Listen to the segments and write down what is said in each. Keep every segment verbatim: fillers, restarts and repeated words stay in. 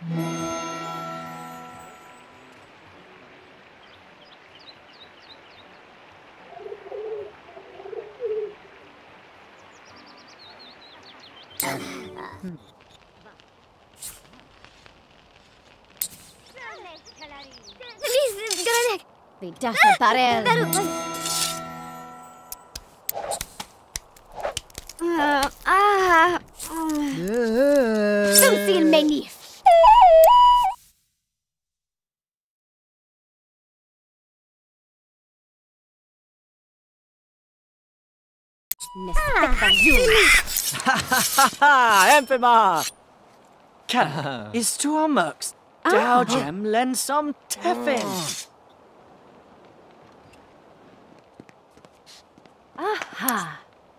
Pidas barel. Ah. Sumsil menif. Ha ha ha! Emphima! Cat is to our mercs. Dow gem lend some teffin. Aha.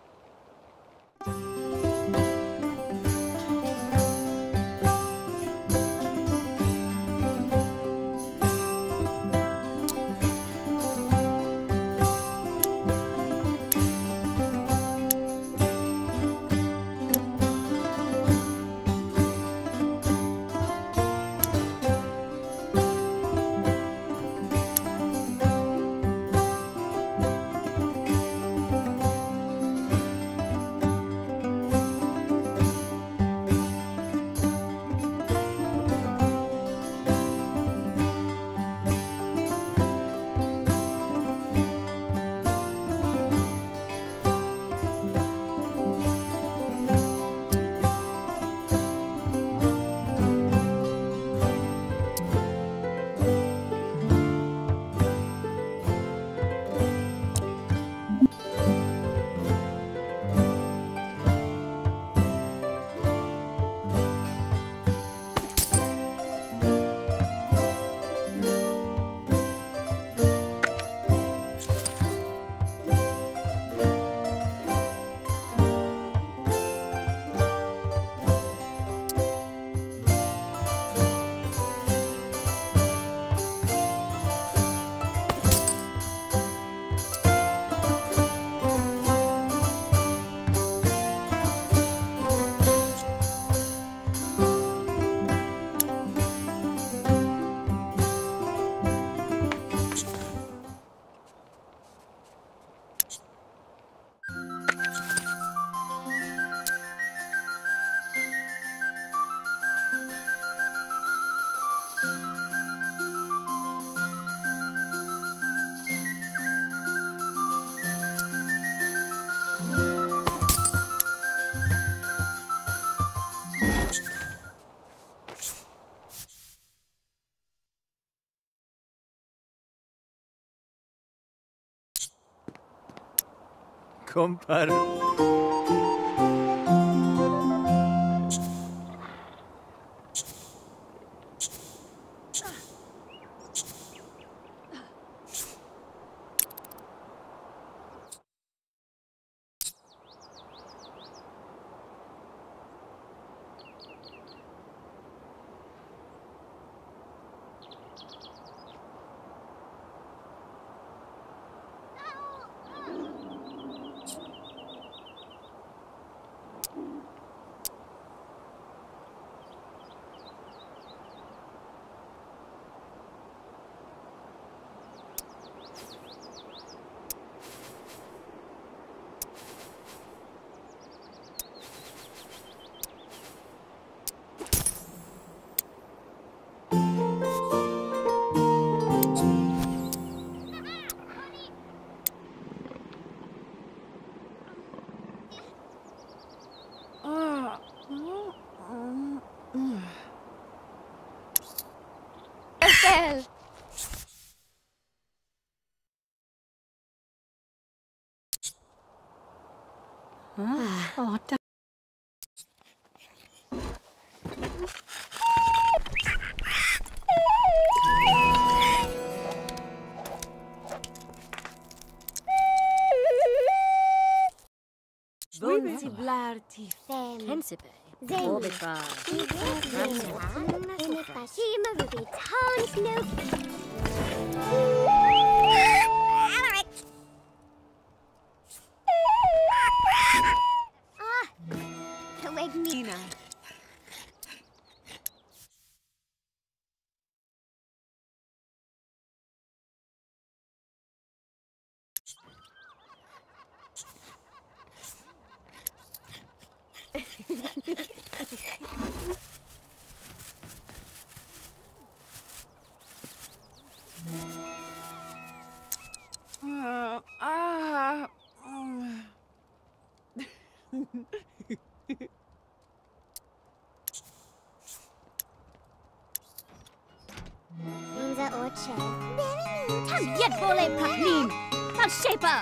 Compar. Estelle. Ah. Oh, da Vunziblar ti Hensipe. Zen. Orbitbar. Shima Ruby Town Snow. Ah, Kawegnina. Uh, ah. mm. Linda Orchard. Tam yet vole prahlin. Mal shaper.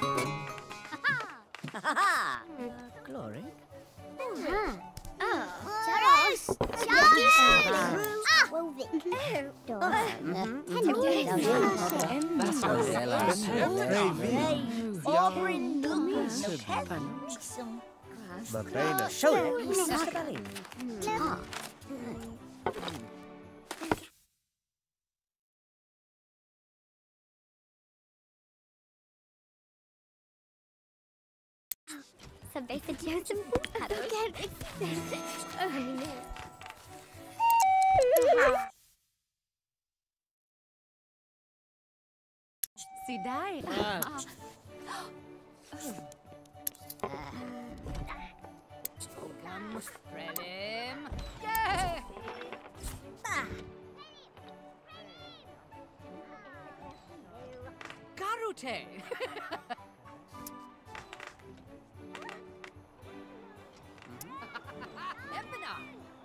Glory. Charles! Charles! Ah! Wovic. Barbena, show Sabay sa Joseph Harus. Oh, no. Sidai. Ogam Prelim. Yeah. Garute. Empina.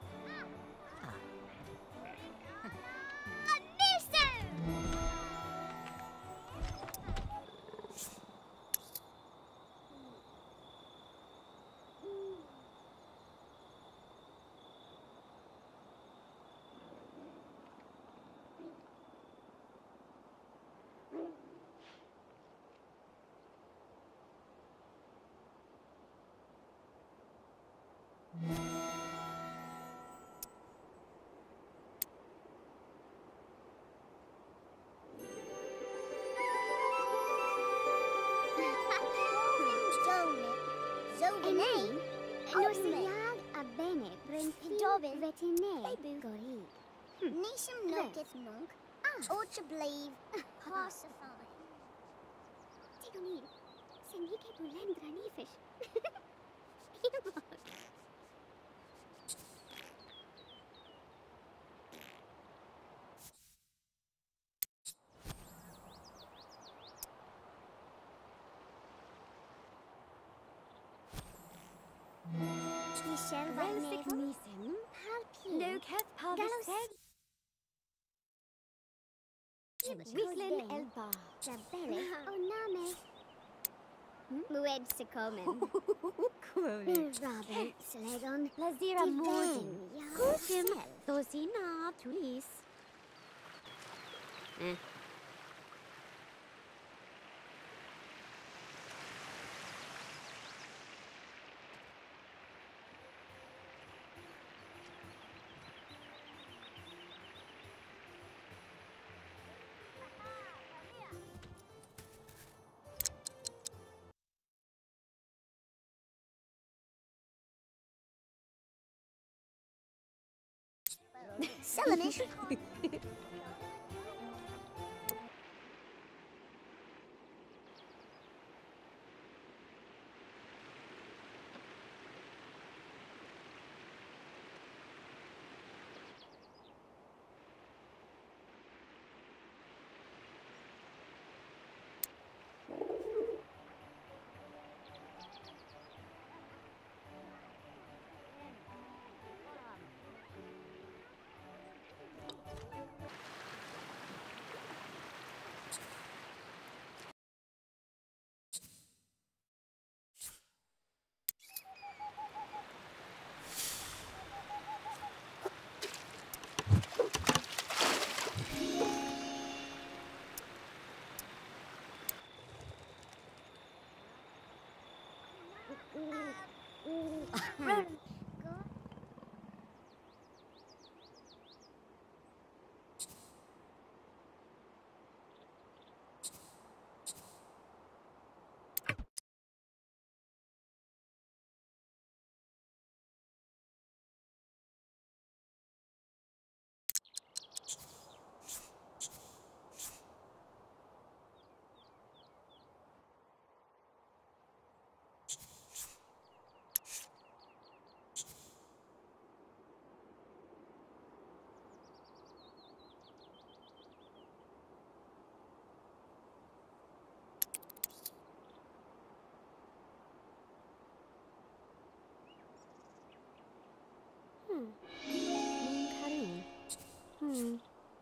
Nosiyag a bene dobe vetine gori. Nisham noketh nunk. Ocha blave. Pacify. Tigonil. Senike bulendra nifish. Michelle Valnevin. Nisem. Palpi. No cat Gallows. palvis. Wiglin Elba. Jabele. Oname. Mued Secomen. Robin. Slegon. Lazira Mosin. Kusim. Thosina Tulis. Eh. Selamish. Karun. Hmm.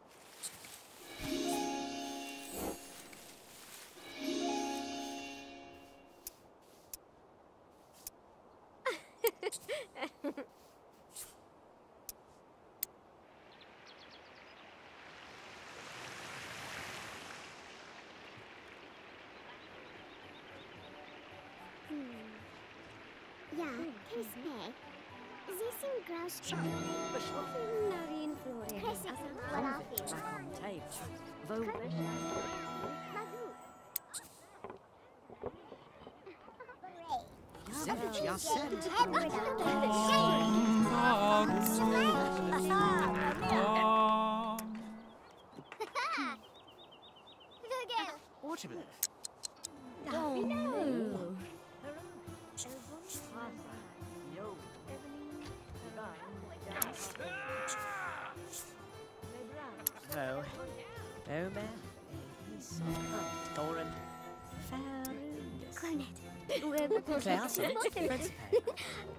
Ja, Kisme. Sie sind groß. Narin Flore. Pressig, Walafi. Back on table. Vobish. Savage, ya said. Watermelon. No. Ober. Torrent. Farus. Cornet. Clausen. Principe.